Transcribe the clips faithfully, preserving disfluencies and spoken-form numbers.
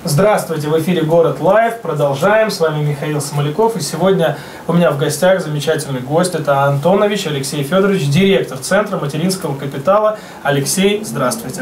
Здравствуйте, в эфире Город Лайв. Продолжаем. С вами Михаил Смоляков. И сегодня у меня в гостях замечательный гость. Это Антонович Алексей Федорович, директор Центра материнского капитала. Алексей, здравствуйте.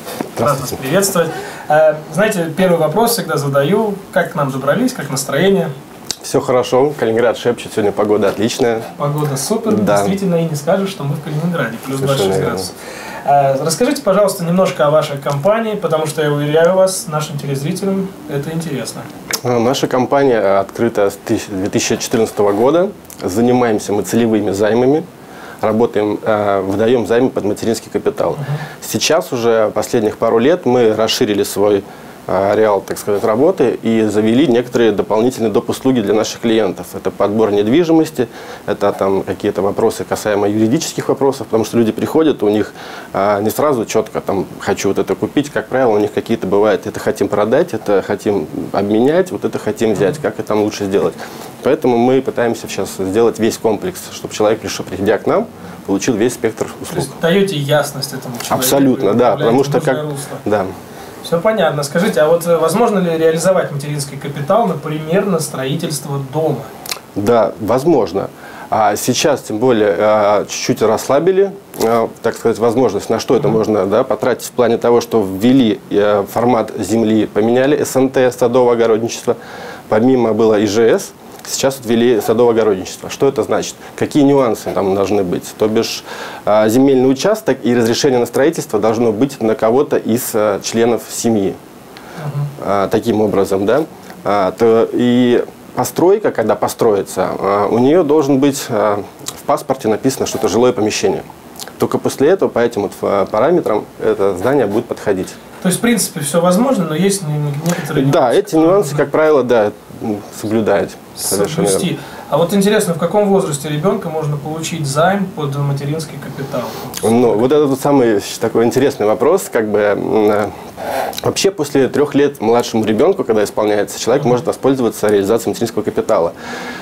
Рад вас приветствовать. Знаете, первый вопрос всегда задаю. Как к нам добрались, как настроение? Все хорошо. Калининград шепчет. Сегодня погода отличная. Погода супер. Да. Действительно, и не скажешь, что мы в Калининграде. Плюс двадцать шесть Совершенно градусов. Расскажите, пожалуйста, немножко о вашей компании, потому что я уверяю вас, нашим телезрителям это интересно. Наша компания открыта с две тысячи четырнадцатого года. Занимаемся мы целевыми займами. Работаем, выдаем займы под материнский капитал. Uh-huh. Сейчас уже последних пару лет мы расширили свой ареал, так сказать, работы и завели некоторые дополнительные доп. Услуги для наших клиентов. Это подбор недвижимости, это там какие-то вопросы касаемо юридических вопросов, потому что люди приходят, у них а, не сразу четко там хочу вот это купить, как правило, у них какие-то бывают, это хотим продать, это хотим обменять, вот это хотим взять, как это там лучше сделать. Поэтому мы пытаемся сейчас сделать весь комплекс, чтобы человек, пришел, придя к нам, получил весь спектр услуг. То есть даете ясность этому человеку? Абсолютно, да, потому что как... Да. Все понятно. Скажите, а вот возможно ли реализовать материнский капитал, например, на строительство дома? Да, возможно. А сейчас, тем более, чуть-чуть расслабили, так сказать, возможность, на что это можно, да, потратить в плане того, что ввели формат земли, поменяли эс эн тэ, садовое огородничество, помимо было и жэ эс. Сейчас ввели садовое огородничество. Что это значит? Какие нюансы там должны быть? То бишь земельный участок и разрешение на строительство должно быть на кого-то из членов семьи. Uh-huh. Таким образом, да? То и постройка, когда построится, у нее должен быть в паспорте написано, что это жилое помещение. Только после этого по этим вот параметрам это здание будет подходить. То есть, в принципе, все возможно, но есть некоторые нюансы. Да, эти нюансы, как правило, да, соблюдать. Соблюсти. А вот интересно, в каком возрасте ребенка можно получить займ под материнский капитал? Ну, вот это вот самый такой интересный вопрос. Как бы, вообще, после трех лет младшему ребенку, когда исполняется, человек может воспользоваться реализацией материнского капитала.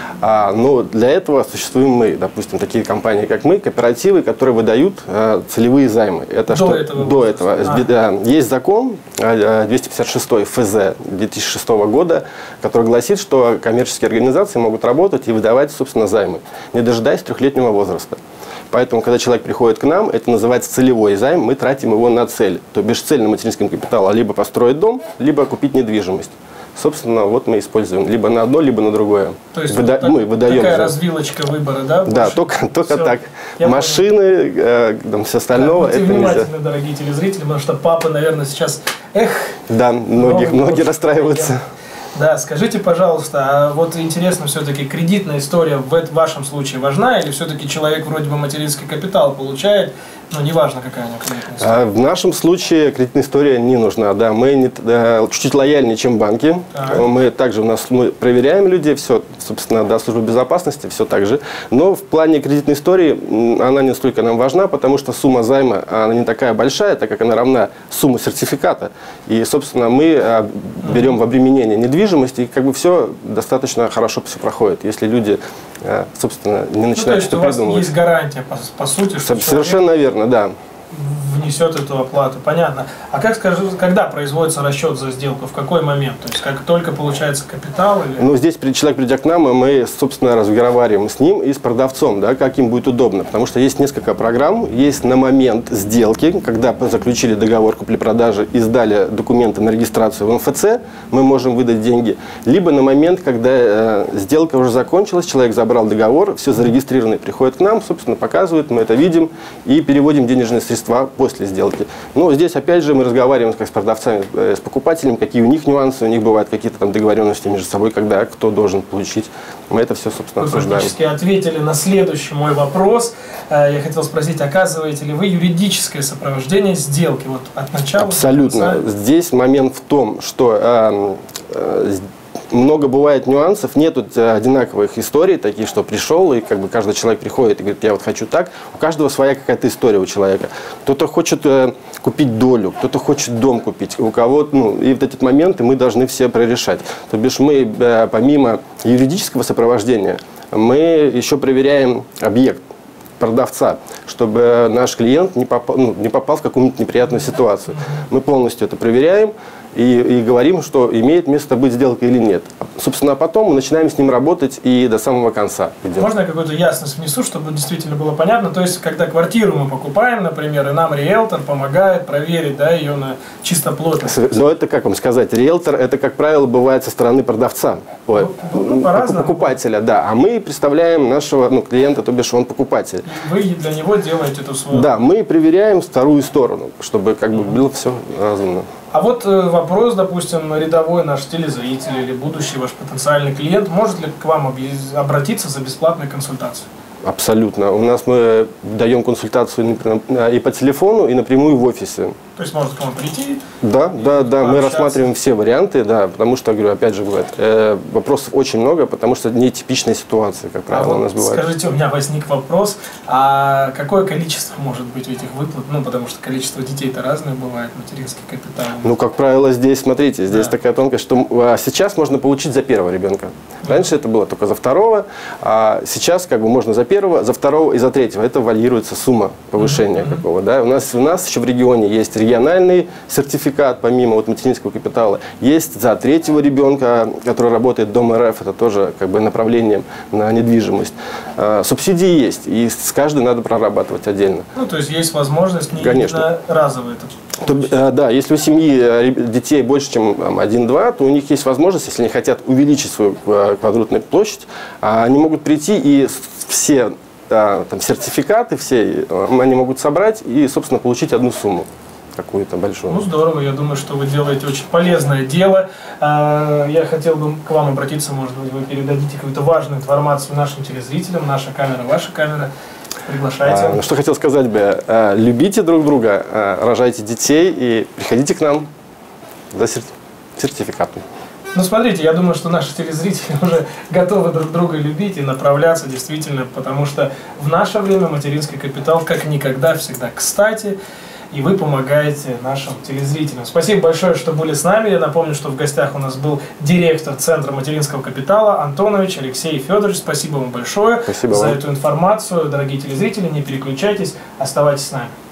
А, но для этого существуем мы, допустим, такие компании, как мы, кооперативы, которые выдают а, целевые займы. Это до что? этого? До этого. А. Да, есть закон двести пятьдесят шесть эф зэ две тысячи шестого года, который гласит, что коммерческие организации могут работать и выдавать, собственно, займы, не дожидаясь трехлетнего возраста. Поэтому, когда человек приходит к нам, это называется целевой займ, мы тратим его на цель. То бишь цель на материнском капитале либо построить дом, либо купить недвижимость. Собственно, вот мы используем либо на одно, либо на другое. То есть Выда... вот так, мы выдаем такая же. развилочка выбора, да? Да, больше? только, только Все. так. Я Машины, э, там, все остальное. Да, это внимательно, нельзя. дорогие телезрители, потому что папа, наверное, сейчас, эх. Да, многих, многие расстраиваются. Да, скажите, пожалуйста, а вот интересно, все-таки кредитная история в вашем случае важна, или все-таки человек вроде бы материнский капитал получает, ну, неважно, какая у него кредитная история? А в нашем случае кредитная история не нужна, да, мы не, да, чуть-чуть лояльнее, чем банки. Так. Мы также у нас мы проверяем людей, все, собственно, до службы безопасности, все так же. Но в плане кредитной истории она не столько нам важна, потому что сумма займа, она не такая большая, так как она равна сумме сертификата. И, собственно, мы берем в обременение недвижимость, и как бы все достаточно хорошо все проходит. Если люди, собственно, не начинают ну, что-то придумывать. То есть у вас есть гарантия, по, по сути, что совершенно верно, да. внесет эту оплату, понятно. А как, скажи, когда производится расчет за сделку, в какой момент? То есть как только получается капитал? Или... Ну, здесь человек, придя к нам, мы, собственно, разговариваем с ним и с продавцом, да, как им будет удобно. Потому что есть несколько программ, есть на момент сделки, когда заключили договор купли-продажи и сдали документы на регистрацию в эм эф цэ, мы можем выдать деньги. Либо на момент, когда э, сделка уже закончилась, человек забрал договор, все зарегистрировано, приходит к нам, собственно, показывает, мы это видим и переводим денежные средства после сделки. Но здесь, опять же, мы разговариваем как с продавцами, с покупателями, какие у них нюансы, у них бывают какие-то там договоренности между собой, когда кто должен получить. Мы это все, собственно, Вы обсуждаем. практически ответили на следующий мой вопрос. Я хотел спросить, оказываете ли вы юридическое сопровождение сделки вот от начала? Абсолютно. До конца? Здесь момент в том, что э, э, много бывает нюансов, нету одинаковых историй, такие, что пришел, и как бы каждый человек приходит и говорит, я вот хочу так. У каждого своя какая-то история у человека. Кто-то хочет э, купить долю, кто-то хочет дом купить, у кого-то, ну, и вот эти моменты мы должны все прорешать. То бишь мы, э, помимо юридического сопровождения, мы еще проверяем объект продавца, чтобы наш клиент не попал, ну, не попал в какую-нибудь неприятную ситуацию. Мы полностью это проверяем. и, и говорим, что имеет место быть сделка или нет. Собственно, а потом мы начинаем с ним работать и до самого конца идем. Можно я какую-то ясность внесу, чтобы действительно было понятно? То есть, когда квартиру мы покупаем, например, и нам риэлтор помогает проверить, да, ее на чистоплотность. Но это, как вам сказать, риэлтор, это, как правило, бывает со стороны продавца, ой, ну, покупателя, да. А мы представляем нашего ну, клиента, то бишь он покупатель. И вы для него делаете эту свою... Да, мы проверяем вторую сторону, чтобы как бы было все разумно. А вот э, вопрос, допустим, рядовой наш телезритель или будущий ваш потенциальный клиент может ли к вам обратиться за бесплатной консультацией? Абсолютно. У нас мы даем консультацию и по телефону, и напрямую в офисе. То есть может к вам прийти? Да, да, да. Мы рассматриваем все варианты, да, потому что, говорю, опять же, бывает, э, вопросов очень много, потому что нетипичные ситуации, как правило, а у нас вот бывают. Скажите, у меня возник вопрос, а какое количество может быть этих выплат? Ну, потому что количество детей-то разное бывает, материнский капитал. Ну, как правило, здесь, смотрите, здесь да. такая тонкость, что а, сейчас можно получить за первого ребенка. Раньше это было только за второго, а сейчас как бы можно за первого, за второго и за третьего. Это варьируется сумма повышения mm-hmm. какого, да. У нас, у нас еще в регионе есть региональный сертификат, помимо вот материнского капитала. Есть за третьего ребенка, который работает Дом РФ, это тоже как бы направлением на недвижимость. А, субсидии есть, и с каждой надо прорабатывать отдельно. Ну, то есть есть возможность не Конечно. разовые. То, да, если у семьи детей больше, чем один-два, то у них есть возможность, если они хотят увеличить свою квадратную площадь, они могут прийти и все там, сертификаты, все они могут собрать и, собственно, получить одну сумму какую-то большую. Ну, здорово. Я думаю, что вы делаете очень полезное дело. Я хотел бы к вам обратиться, может быть, вы передадите какую-то важную информацию нашим телезрителям. Наша камера, ваша камера. Приглашайте. А, что хотел сказать бы, а, любите друг друга, а, рожайте детей и приходите к нам за сертификатом. Ну, смотрите, я думаю, что наши телезрители уже готовы друг друга любить и направляться действительно, потому что в наше время материнский капитал как никогда всегда кстати, и вы помогаете нашим телезрителям. Спасибо большое, что были с нами. Я напомню, что в гостях у нас был директор Центра материнского капитала Антонович Алексей Федорович. Спасибо вам большое Спасибо за вам. эту информацию. Дорогие телезрители, не переключайтесь, оставайтесь с нами.